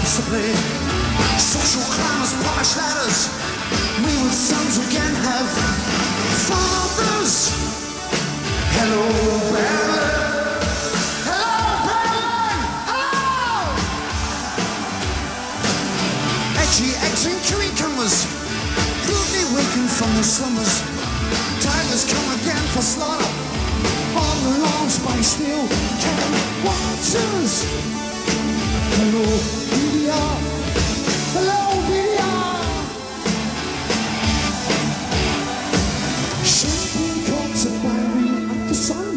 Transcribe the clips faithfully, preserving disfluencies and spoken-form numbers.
possibly. Social climbers, polished ladders. We would sons again have fathers. Hello, Barry. Hello, Barry. Hello. Edgy eggs and cucumbers. Rudely wakened from the slumbers. Tigers come again for slaughter. On the long spike steel can waters. Hello, B D R. Hello, B D R. Champagne corks are firing at the sun.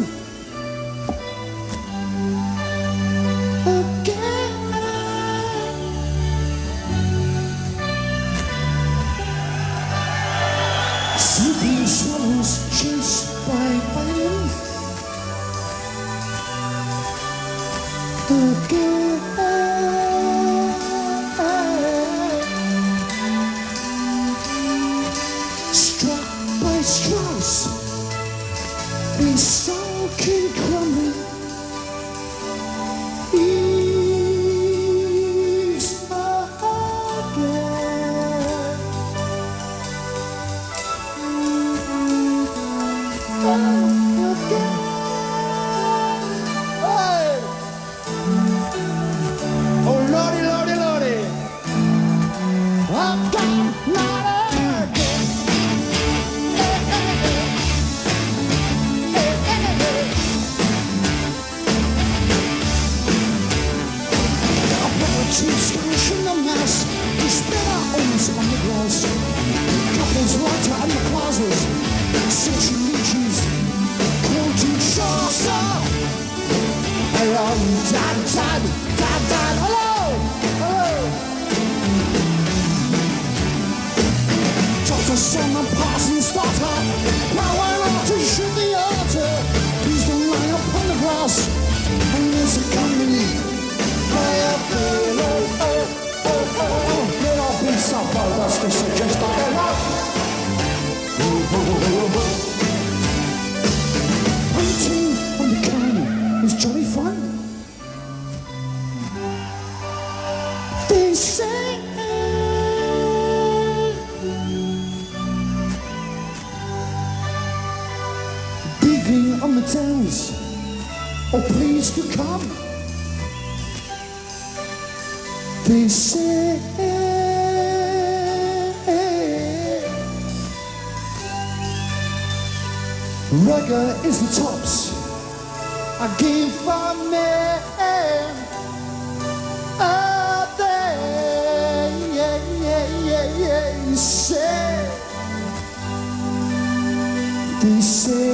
Again. Sleeping swallows chased by fire. Again. Struck by Strauss, be sulking, crumbling. Ease oh, lordy, lordy, lordy. Up, down, not again. Two scottish in the mass, we spit our owners on the grass. Couples lighter and the plazas, searching leeches, quoting Chaucer. Hello, dad, dad, dad, dad, hello, hello. Doctor, son, and parson starter, power out to shoot the altar. Please don't line up on the grass, and there's a company. That's the suggestion. Hunting on the can is jolly fun. They say begging on the towns, oh please to come. They say Rugger is the tops. I gave for me. Oh, they, yeah, yeah, yeah, yeah. You say, they say,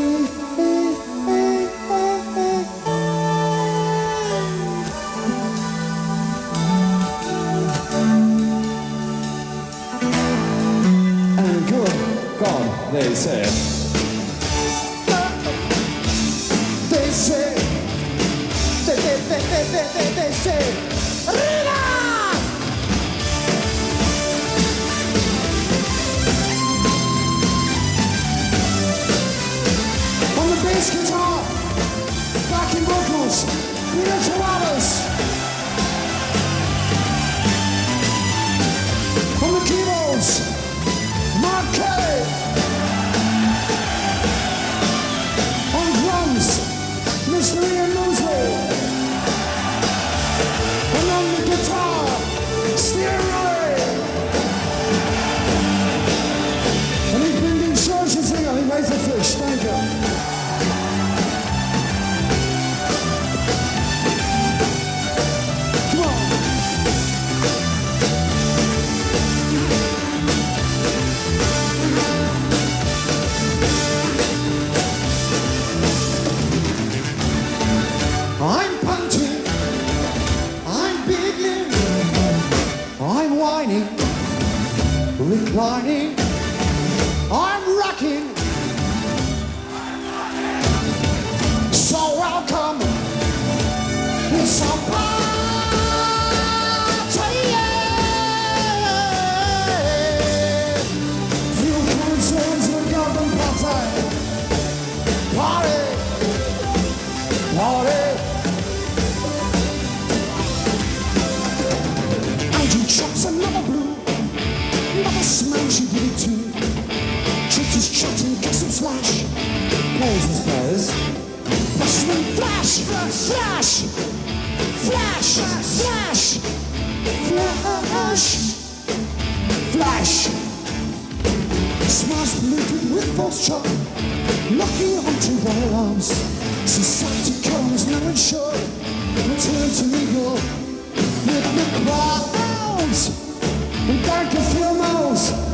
and good God, they say. They say, they, they, they, they, they, they, they say, Riga! On the bass guitar, backing vocals, Peter Chihuahuas. On the keyboards, Mark Kelly. On drums, Mister Ian Mosley. And on the guitar, Steve Ray. And he's been doing shows and singing. He makes a fish. Thank you. Come on. I'm punting, I'm begging, I'm whining, reclining, I'm rocking. So welcome, it's a party, yeah. Few concerns with government party, party, party. man, she did it too. Tricked his shot and got some slash. Players and players. Bushman flash, flash, flash, flash, flash, flash, flash. Smiles polluted with false chalk, locking onto wire arms. Society comes now and sure. Return to New York with the crowds and thank you for most.